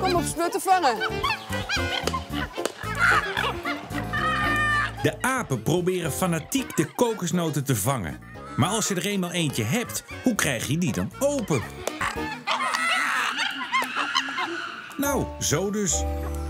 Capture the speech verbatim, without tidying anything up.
om op Splut te vangen. De apen proberen fanatiek de kokosnoten te vangen. Maar als je er eenmaal eentje hebt, hoe krijg je die dan open? Nou, zo dus.